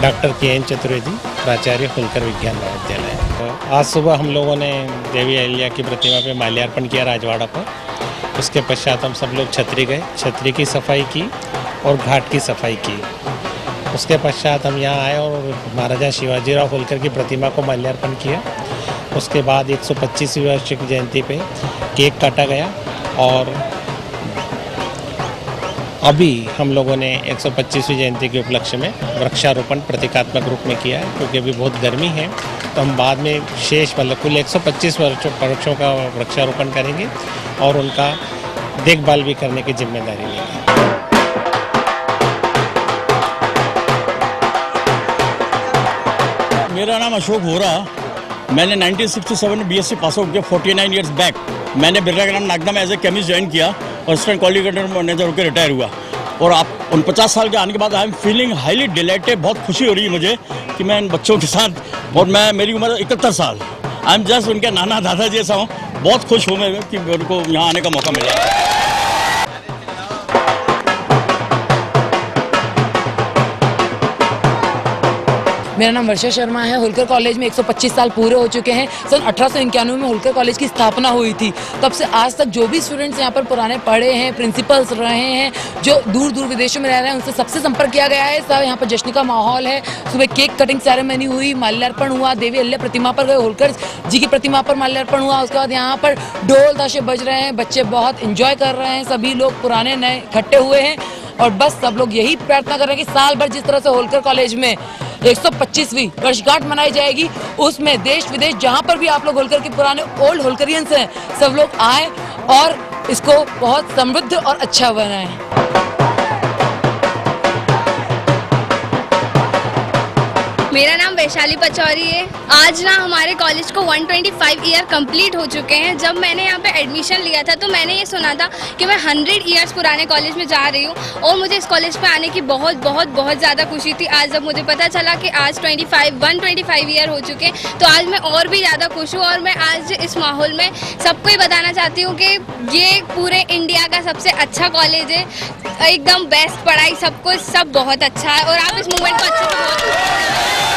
Doctor K. N.. Chaturvedi, प्राचार्य होलकर विज्ञान महाविद्यालय। तो आज सुबह हम लोगों ने देवी अहिल्या की प्रतिमा पे माल्यार्पण किया राजवाड़ा पर। उसके पश्चात हम सब लोग छतरी गए, छतरी की सफाई की और घाट की सफाई की। उसके पश्चात हम यहाँ आए और महाराजा शिवाजीराव होलकर की प्रतिमा को माल्यार्पण किया। उसके बाद 125वीं वार्षिक जयंती पे केक काटा गया और अभी हम लोगों ने 125वीं जयंती के उपलक्ष्य में वृक्षारोपण प्रतीकात्मक रूप में किया है, क्योंकि अभी बहुत गर्मी है। तो हम बाद में शेष मतलब कुल 125 वृक्षों का वृक्षारोपण करेंगे और उनका देखभाल भी करने की जिम्मेदारी लेंगे। मेरा नाम अशोक होरा। मैंने 1967 में BSc पास आउट किया 49 ईयर्स बैक। मैंने बिरला ग्राम नागदा में एज ए केमिस्ट ज्वाइन किया और असिस्टेंट क्वालिटी मैनेजर होकर रिटायर हुआ। और आप 49 साल के आने के बाद I am feeling highly delighted. बहुत खुशी हो रही है मुझे कि मैं इन बच्चों के साथ, और मेरी उम्र 71 साल, आई एम जस्ट उनके नाना दादा जैसा हूँ। बहुत खुश हूँ मैं कि उनको यहाँ आने का मौका मिला। मेरा नाम वर्षा शर्मा है। होलकर कॉलेज में 125 साल पूरे हो चुके हैं। सन 1891 में होलकर कॉलेज की स्थापना हुई थी। तब से आज तक जो भी स्टूडेंट्स यहाँ पर पुराने पढ़े हैं, प्रिंसिपल्स रहे हैं, जो दूर दूर विदेशों में रह रहे हैं, उनसे सबसे संपर्क किया गया है। सब यहाँ पर जश्न का माहौल है। सुबह केक कटिंग सेरेमनी हुई, माल्यार्पण हुआ, देवी अहिल्या प्रतिमा पर गए, होलकर जी की प्रतिमा पर माल्यार्पण हुआ। उसके बाद यहाँ पर ढोल ताशे बज रहे हैं, बच्चे बहुत इंजॉय कर रहे हैं। सभी लोग पुराने नए इकट्ठे हुए हैं और बस सब लोग यही प्रार्थना कर रहे हैं कि साल भर जिस तरह से होलकर कॉलेज में 125वीं वर्षगांठ मनाई जाएगी, उसमें देश विदेश जहां पर भी आप लोग होलकर के पुराने ओल्ड होलकरियंस हैं, सब लोग आए और इसको बहुत समृद्ध और अच्छा बनाएं। मेरा नाम वैशाली पचौरी है। आज ना हमारे कॉलेज को 125 ईयर कंप्लीट हो चुके हैं। जब मैंने यहाँ पे एडमिशन लिया था तो मैंने ये सुना था कि मैं 100 ईयर्स पुराने कॉलेज में जा रही हूँ और मुझे इस कॉलेज पे आने की बहुत बहुत बहुत ज़्यादा खुशी थी। आज जब मुझे पता चला कि आज 125 ईयर हो चुके हैं तो आज मैं और भी ज़्यादा खुश हूँ। और मैं आज इस माहौल में सबको ही बताना चाहती हूँ कि ये पूरे इंडिया का सबसे अच्छा कॉलेज है, एकदम बेस्ट पढ़ाई, सब कुछ सब बहुत अच्छा है और आप इस मूवमेंट को अच्छे से बहुत